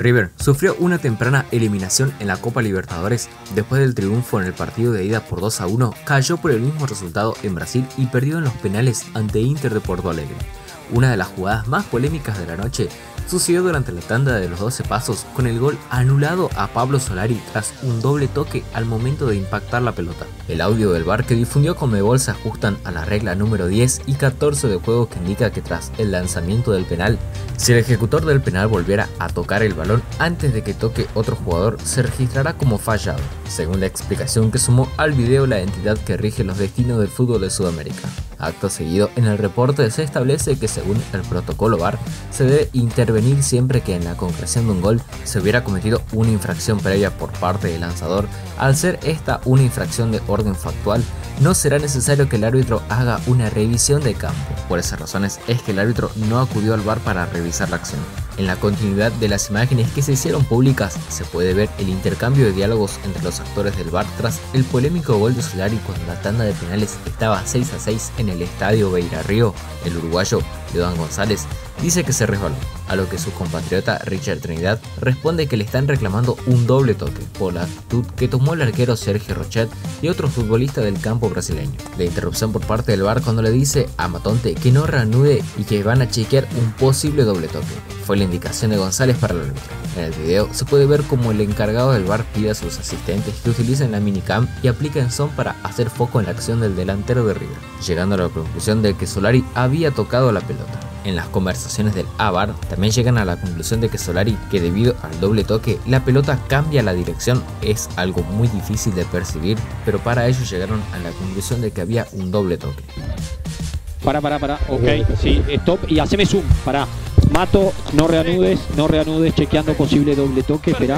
River sufrió una temprana eliminación en la Copa Libertadores. Después del triunfo en el partido de ida por 2-1, cayó por el mismo resultado en Brasil y perdió en los penales ante Inter de Porto Alegre. Una de las jugadas más polémicas de la noche sucedió durante la tanda de los 12 pasos con el gol anulado a Pablo Solari tras un doble toque al momento de impactar la pelota. El audio del VAR que difundió Conmebol se ajustan a la regla número 10 y 14 de juego que indica que tras el lanzamiento del penal, si el ejecutor del penal volviera a tocar el balón antes de que toque otro jugador, se registrará como fallado, según la explicación que sumó al video la entidad que rige los destinos del fútbol de Sudamérica. Acto seguido, en el reporte se establece que según el protocolo VAR, se debe intervenir siempre que en la concreción de un gol se hubiera cometido una infracción previa por parte del lanzador. Al ser esta una infracción de orden factual, no será necesario que el árbitro haga una revisión de campo. Por esas razones es que el árbitro no acudió al VAR para revisar la acción. En la continuidad de las imágenes que se hicieron públicas, se puede ver el intercambio de diálogos entre los actores del VAR tras el polémico gol de Solari cuando la tanda de penales estaba 6-6 en el estadio Beira-Río. El uruguayo Leodan González dice que se resbaló, a lo que su compatriota Richard Trinidad responde que le están reclamando un doble toque por la actitud que tomó el arquero Sergio Rochet y otro futbolista del campo brasileño. La interrupción por parte del VAR cuando le dice a Matonte que no reanude y que van a chequear un posible doble toque fue la indicación de González para el árbitro. En el video se puede ver como el encargado del VAR pide a sus asistentes que utilicen la minicam y apliquen son para hacer foco en la acción del delantero de River, llegando a la conclusión de que Solari había tocado la pelota. En las conversaciones del VAR también llegan a la conclusión de que Solari, que debido al doble toque la pelota cambia la dirección, es algo muy difícil de percibir, pero para ello llegaron a la conclusión de que había un doble toque. Para, ok, sí, stop y haceme zoom, para. Mato, no reanudes, chequeando posible doble toque, espera.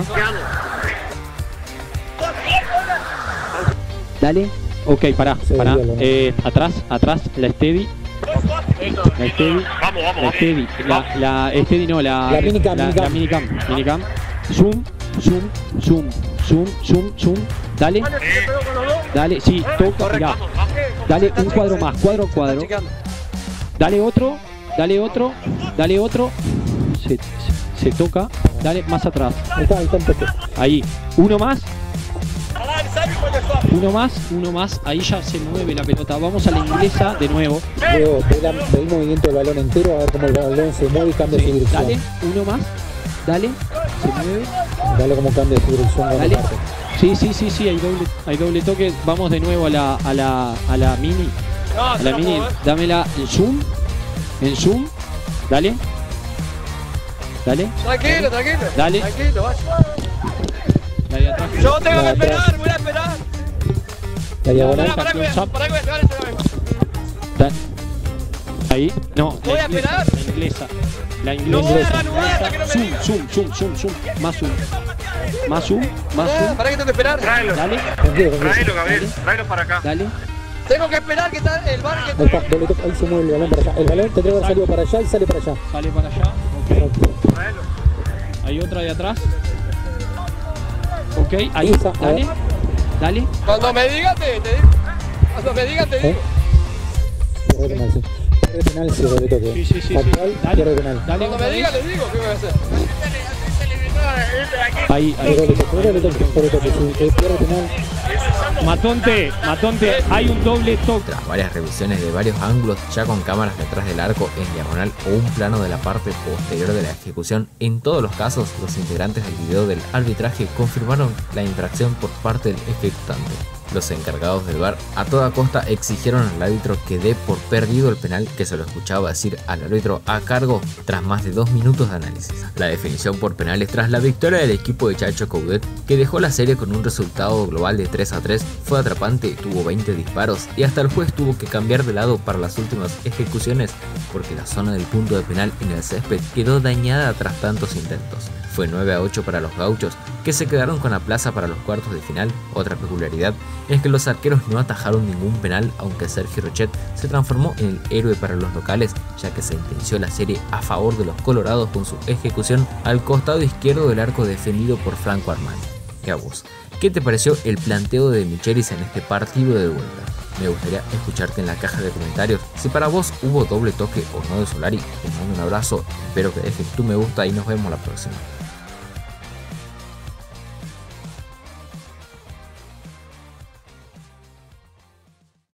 Dale, ok, pará. Atrás, la steady. La minicam. Zoom. Dale, sí, toca, mirá. Dale un cuadro más, cuadro. Dale otro. Se toca. Dale más atrás. Ahí. Uno más. Ahí ya se mueve la pelota. Vamos a la inglesa de nuevo. Luego, ve el movimiento del balón entero, a ver cómo el balón se mueve y cambia su dirección. Dale, uno más. Dale, se mueve. Dale cómo cambia su dirección. Dale. Sí, hay doble toque. Vamos de nuevo a la mini. A la mini, dámela en zoom. Dale. Tranquilo. Dale. Tranquilo, vaya. Dale atrás. Yo tengo que esperar, voy a esperar. La diagonal. Para que voy a pegar ese cabello. Ahí, no. Voy a esperar. La inglesa. No voy a reanudar hasta que no me Zoom. Más zoom. ¿Para qué tengo que esperar? Tráelo, Dale. Gabriel, tráelo para acá. Dale. Tengo que esperar que está el bar que... Ahí se mueve el balón para allá. El balón tendría que haber salido para allá y sale para allá. Sale para allá, ok. Tráelo. Hay otra de atrás. Ok, ahí, Esa, dale. Cuando me digan te digo. Pierde penal, sí, doble toque. Sí. Factual, Dale. pierde penal. Dale. Cuando me digan les digo qué voy a hacer. Ahí. Doble toque, sí. Pierde penal. Matonte, hay un doble toque. Tras varias revisiones de varios ángulos, ya con cámaras detrás del arco en diagonal o un plano de la parte posterior de la ejecución, en todos los casos los integrantes del video del arbitraje confirmaron la infracción por parte del ejecutante. Los encargados del VAR a toda costa exigieron al árbitro que dé por perdido el penal, que se lo escuchaba decir al árbitro a cargo tras más de 2 minutos de análisis. La definición por penales tras la victoria del equipo de Chacho Coudet, que dejó la serie con un resultado global de 3-3, fue atrapante, tuvo 20 disparos y hasta el juez tuvo que cambiar de lado para las últimas ejecuciones porque la zona del punto de penal en el césped quedó dañada tras tantos intentos. Fue 9-8 para los gauchos, que se quedaron con la plaza para los cuartos de final. Otra peculiaridad es que los arqueros no atajaron ningún penal, aunque Sergio Rochet se transformó en el héroe para los locales, ya que sentenció la serie a favor de los colorados con su ejecución al costado izquierdo del arco defendido por Franco Armani. ¿Y a vos? ¿Qué te pareció el planteo de Michelis en este partido de vuelta? Me gustaría escucharte en la caja de comentarios si para vos hubo doble toque o no de Solari. Te mando un abrazo, espero que dejes tu me gusta y nos vemos la próxima.